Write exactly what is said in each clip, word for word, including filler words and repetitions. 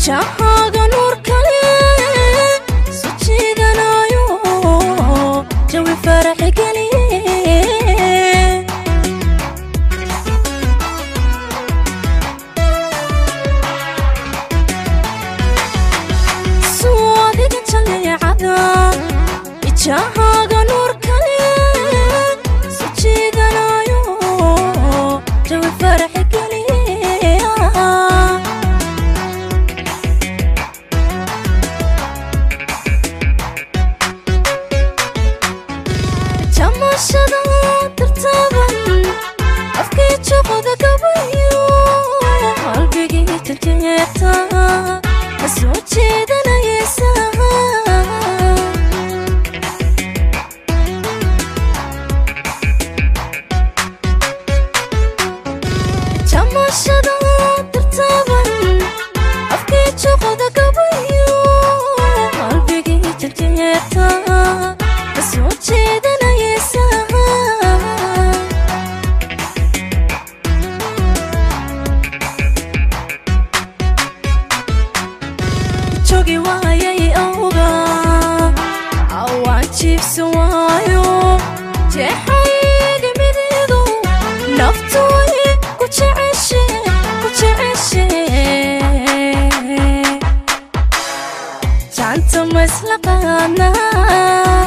jahaaga nuur kale soo jiidanayo jawi farax geliye suudiga jaleecada jahaaga nuur kale soo jiidanayo jawi farax jamashada tartaban afkii joqoda gabayo qalbigii tanjeerta soo jeedanaysa jamashada tartaban afkii joqoda gabayo qalbigii tanjeerta soo jeedanaysa jogi waayay awga awaan jiibsan waayo jeexayga mididu naftu way ku jeceshe ku jeceshe janta ma isla qaadnaa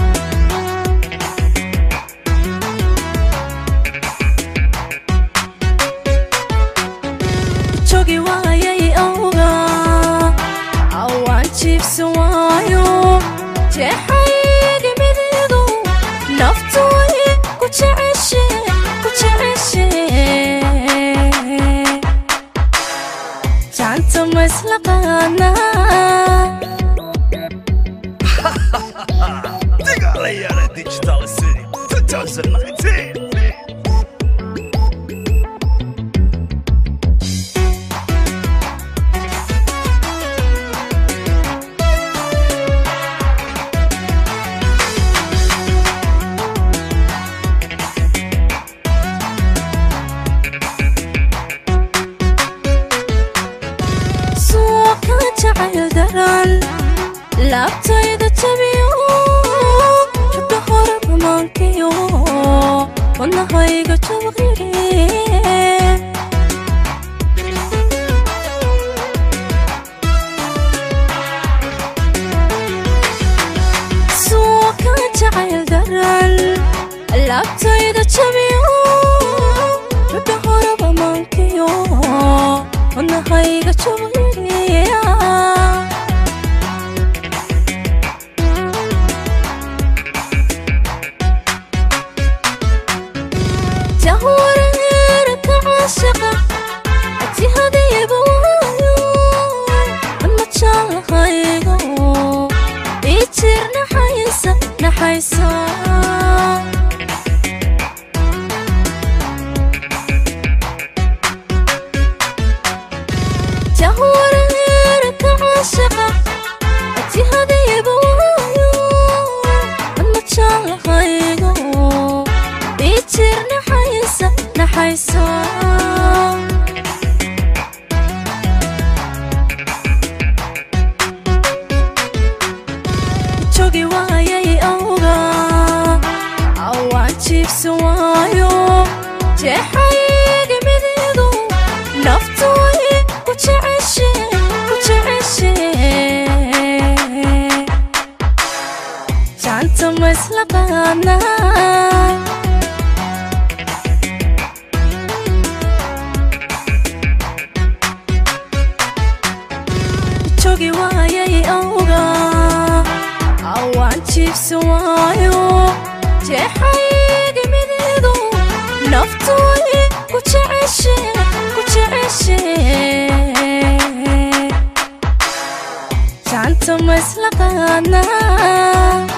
jogi waayay awga awaan jiibsan waayo jeexayga mididu naftu way ku jeceshe ku jeceshe janta ma isla qaadnaa Digalayana Digital City twenty nineteen. suuqa jacayl daran laabtayda jabiyo jabka hore bamaankiyo wadnahayga jabaqire suuqa jacayl daran laabtayda jabiyo jabka hore bamaankiyo wadnahayga jabaqire جهورك عاشقة أجهدي بوايو أما تشالخيغو بيتر نحيسا نحيسا جهورك عاشقة أجهدي بوايو أما تشالخيغو بيتر نحيسا نحيسا jogi waayay awga awaan jiibsan waayo jeexayga mididu naftu way ku jeceshe ku jeceshe janta ma isla qaadnaa jogi waayay awga awaan jiibsan waayo jeexayga mididu naftu way ku jeceshe ku jeceshe janta ma isla qaadnaa